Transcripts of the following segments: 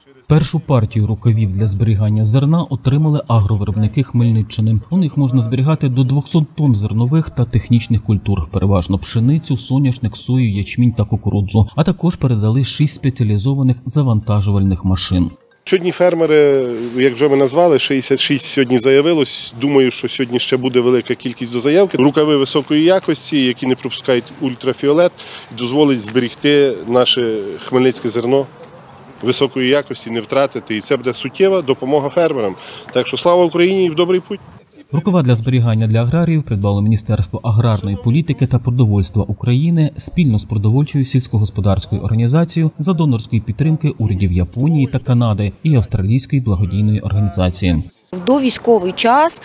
Першу партію рукавів для зберігання зерна отримали агровиробники Хмельниччини. У них можна зберігати до 200 тонн зернових та технічних культур, переважно пшеницю, соняшник, сою, ячмінь та кукурудзу, а також передали 6 спеціалізованих завантажувальних машин. Сьогодні фермери, як вже ми назвали, 66 сьогодні заявилось. Думаю, що сьогодні ще буде велика кількість до заявки. Рукави високої якості, які не пропускають ультрафіолет, дозволять зберегти наше хмельницьке зерно високої якості, не втратити. І це буде суттєва допомога фермерам. Так що слава Україні і в добрий путь! Рукава для зберігання для аграріїв придбало Міністерство аграрної політики та продовольства України спільно з продовольчою сільськогосподарською організацією за донорської підтримки урядів Японії та Канади і австралійської благодійної організації. В довійськовий час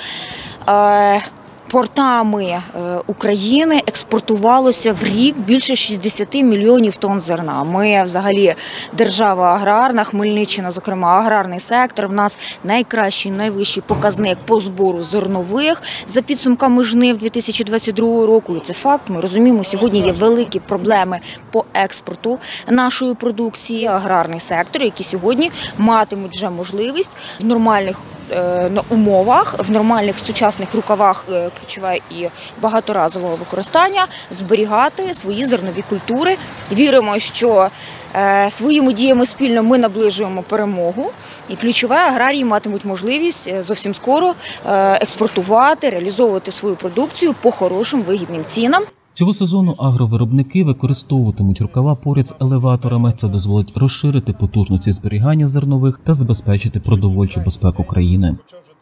портами України експортувалося в рік більше 60 мільйонів тонн зерна. Ми взагалі держава аграрна, Хмельниччина, зокрема аграрний сектор. В нас найкращий, найвищий показник по збору зернових за підсумками жнив 2022 року. І це факт. Ми розуміємо, сьогодні є великі проблеми по експорту нашої продукції. Аграрний сектор, які сьогодні матимуть вже можливість в нормальних умовах, в нормальних сучасних рукавах ключове і багаторазового використання зберігати свої зернові культури. Віримо, що своїми діями спільно ми наближуємо перемогу, і ключове аграрії матимуть можливість зовсім скоро експортувати, реалізовувати свою продукцію по хорошим вигідним цінам. Цього сезону агровиробники використовуватимуть рукава поряд з елеваторами. Це дозволить розширити потужності зберігання зернових та забезпечити продовольчу безпеку країни.